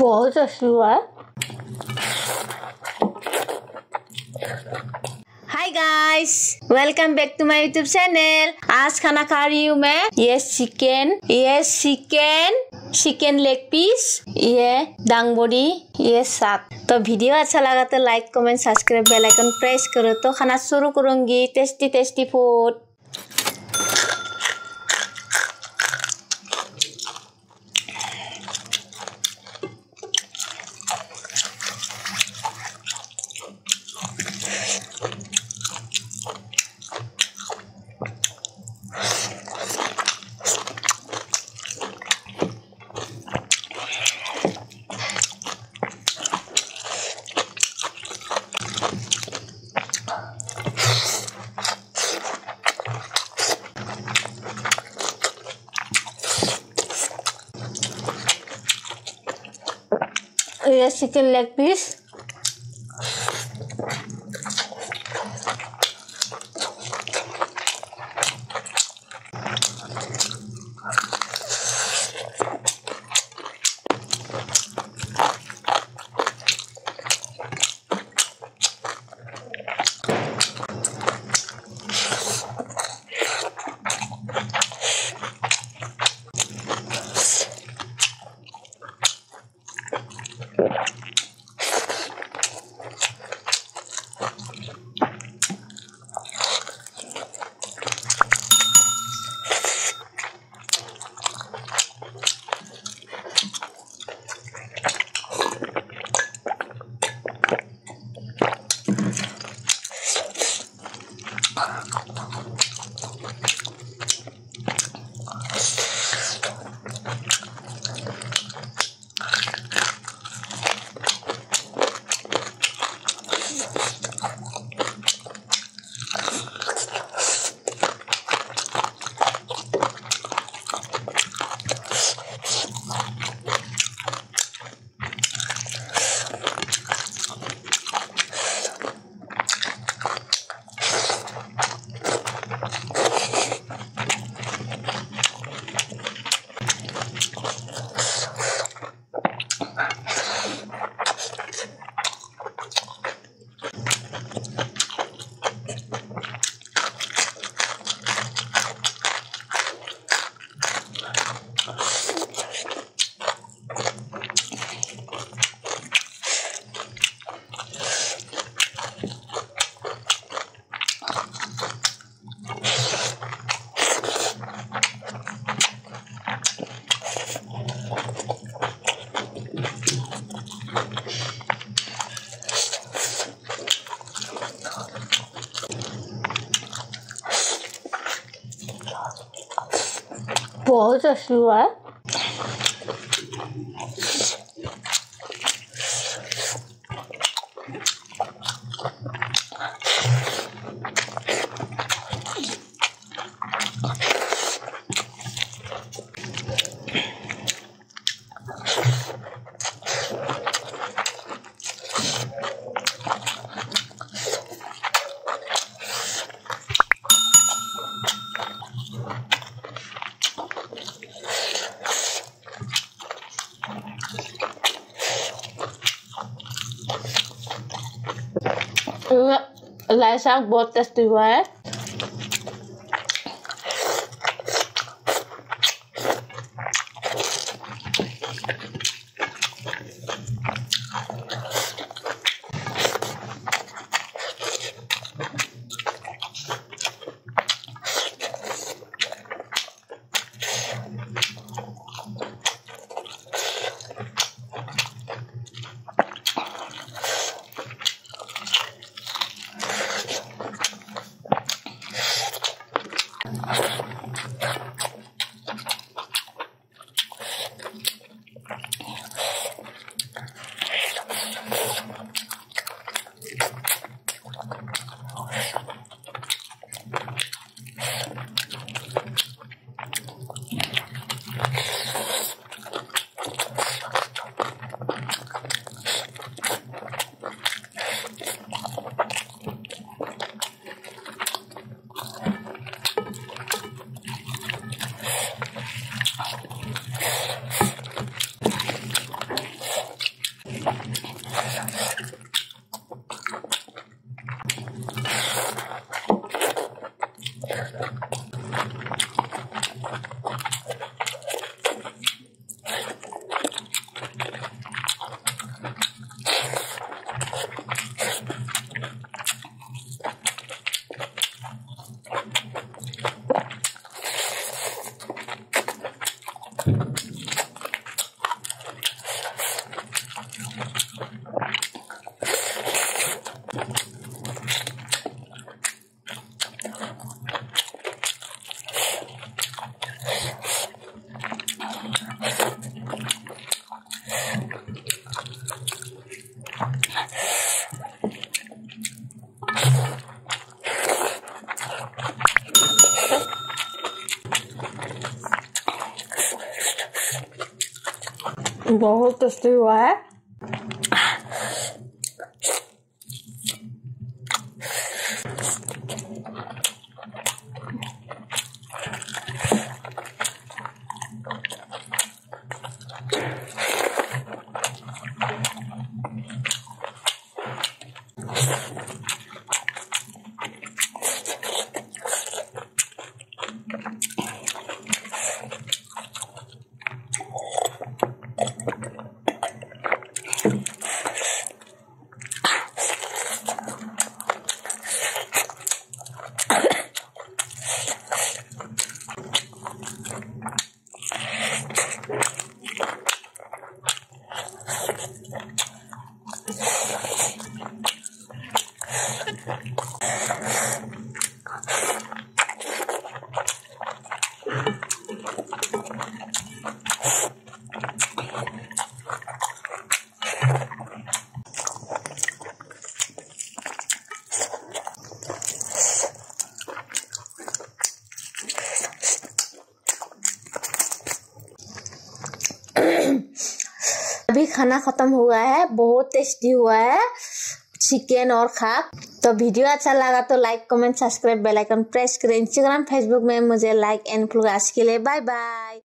बहुत टेस्टी हुआ है। Hi guys, welcome back to my YouTube channel. आज खाना खा रही हूँ मैं। ये चिकन लेग पीस, ये डांगबोडी, ये साग। तो वीडियो अच्छा लगा तो like comment subscribe bell icon press करो। तो खाना शुरू करूंगी। Tasty food. ये चिकन लेग पीस, बहुत टेस्टी हुआ है। लाई साग बहुत टेस्टी हुआ है। बहुत टेस्टी हुआ है। अभी खाना खत्म हुआ है, बहुत टेस्टी हुआ है चिकन और खाक। तो वीडियो अच्छा लगा तो like comment subscribe bell icon press करें। इंस्टाग्राम फेसबुक में मुझे लाइक एंड फॉलो। आज के लिए बाय बाय।